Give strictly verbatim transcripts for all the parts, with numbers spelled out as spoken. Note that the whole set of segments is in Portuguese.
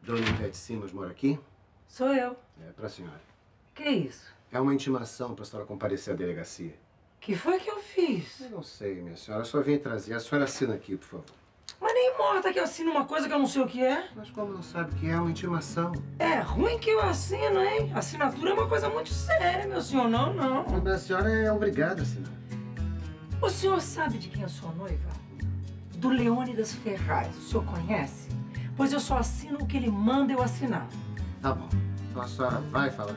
Dona Ivete Simas mora aqui? Sou eu. É, pra senhora. Que isso? É uma intimação pra senhora comparecer à delegacia. Que foi que eu fiz? Eu não sei, minha senhora. Eu só vim trazer. A senhora assina aqui, por favor. Mas nem morta que eu assino uma coisa que eu não sei o que é. Mas como não sabe o que é uma intimação? É ruim que eu assino, hein? Assinatura é uma coisa muito séria, meu senhor. Não, não. Mas a senhora é obrigada a assinar. O senhor sabe de quem eu sou noiva? Do Leônidas Ferraz. O senhor conhece? Pois eu só assino o que ele manda eu assinar. Tá bom. Então a senhora vai falar.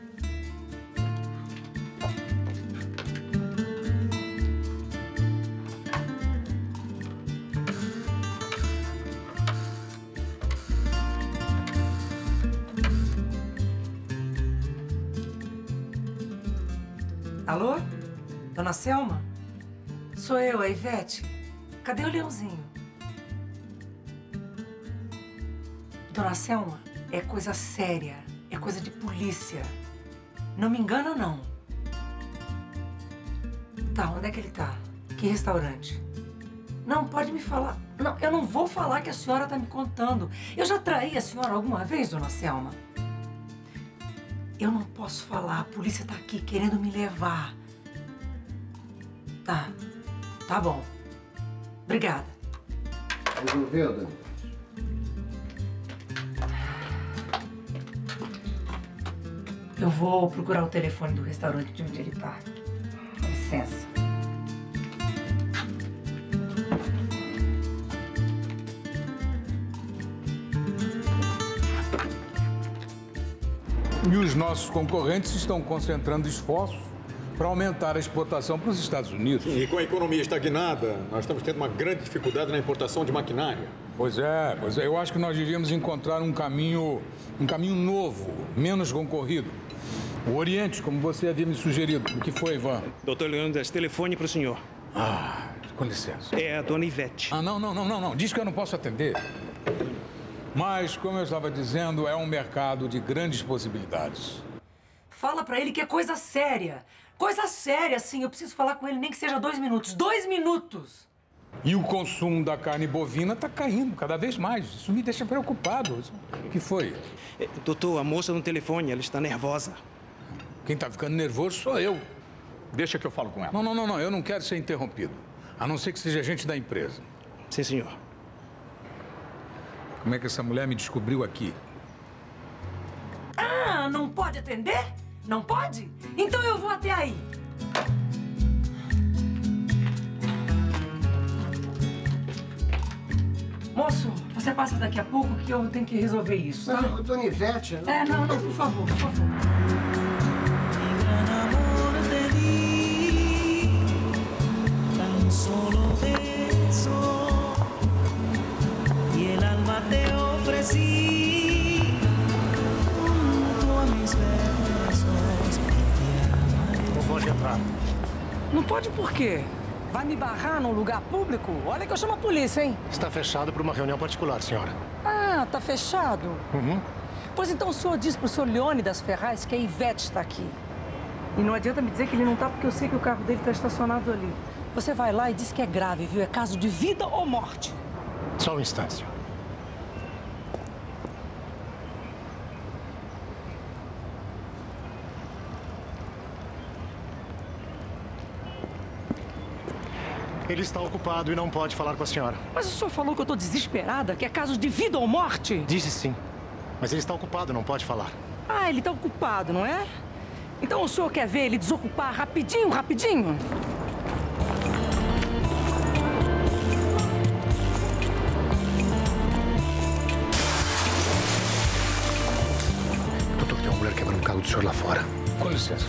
Alô? Dona Selma? Sou eu, a Ivete. Cadê o Leãozinho? Dona Selma, é coisa séria. É coisa de polícia. Não me engana, não. Tá, onde é que ele tá? Que restaurante? Não, pode me falar. Não, eu não vou falar que a senhora tá me contando. Eu já traí a senhora alguma vez, Dona Selma? Eu não posso falar. A polícia tá aqui querendo me levar. Tá. Tá bom. Obrigada. Resolveu, dona? Eu vou procurar o telefone do restaurante de onde ele tá. Com licença. E os nossos concorrentes estão concentrando esforços para aumentar a exportação para os Estados Unidos. Sim, e com a economia estagnada, nós estamos tendo uma grande dificuldade na importação de maquinária. Pois é, pois é. Eu acho que nós devíamos encontrar um caminho, um caminho novo, menos concorrido. O Oriente, como você havia me sugerido. O que foi, Ivan? Doutor Leônidas, telefone para o senhor. Ah, com licença. É a dona Ivete. Ah, não, não, não, não, não. Diz que eu não posso atender. Mas, como eu estava dizendo, é um mercado de grandes possibilidades. Fala pra ele que é coisa séria. Coisa séria, sim. Eu preciso falar com ele, nem que seja dois minutos. Dois minutos! E o consumo da carne bovina está caindo cada vez mais. Isso me deixa preocupado. O que foi? É, doutor, a moça no telefone, ela está nervosa. Quem está ficando nervoso sou eu. Deixa que eu falo com ela. Não, não, não, não. Eu não quero ser interrompido. A não ser que seja gente da empresa. Sim, senhor. Como é que essa mulher me descobriu aqui? Ah, não pode atender? Não pode? Então eu vou até aí. Moço, você passa daqui a pouco que eu tenho que resolver isso, tá? Mas, dona Ivete... Não... É, não, não, por favor, por favor. Não pode entrar. Não pode por quê? Vai me barrar num lugar público? Olha que eu chamo a polícia, hein? Está fechado para uma reunião particular, senhora. Ah, tá fechado? Uhum. Pois então o senhor diz pro senhor Leônidas Ferraz que a Ivete está aqui. E não adianta me dizer que ele não tá, porque eu sei que o carro dele está estacionado ali. Você vai lá e diz que é grave, viu? É caso de vida ou morte. Só um instante, senhora. Ele está ocupado e não pode falar com a senhora. Mas o senhor falou que eu tô desesperada, que é caso de vida ou morte? Disse sim. Mas ele está ocupado, não pode falar. Ah, ele tá ocupado, não é? Então o senhor quer ver ele desocupar rapidinho, rapidinho? Doutor, tem uma mulher quebrando o carro do senhor lá fora. Com licença.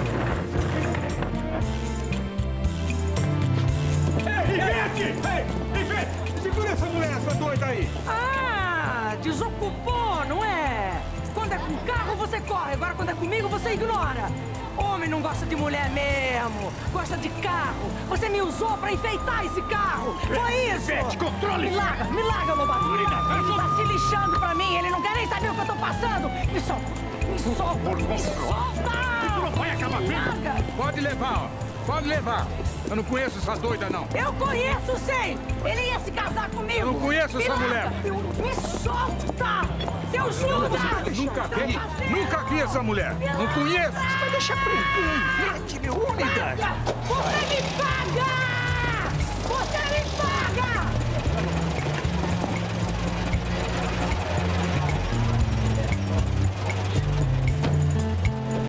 Ivete! Ei, Ivete! Segura essa mulher, essa doida aí! Ah, desocupou, não é? Quando é com carro, você corre. Agora, quando é comigo, você ignora. Homem não gosta de mulher mesmo. Gosta de carro. Você me usou pra enfeitar esse carro. Foi isso. Ivete, controle! Me larga, me larga, Lobato. Ele tá se lixando pra mim. Ele não quer nem saber o que eu tô passando. Me solta. Me solta. Me solta. Tu não vai acabar Me bem. larga. Pode levar, ó. Pode levar. Eu não conheço essa doida, não. Eu conheço, sei. Ele ia se casar comigo. Eu não conheço Me essa larga. mulher. Me solta. Seu Nunca vi, nunca vi essa mulher. Não conheço. Vai deixar prender, Ivete, Leônidas. Você me paga!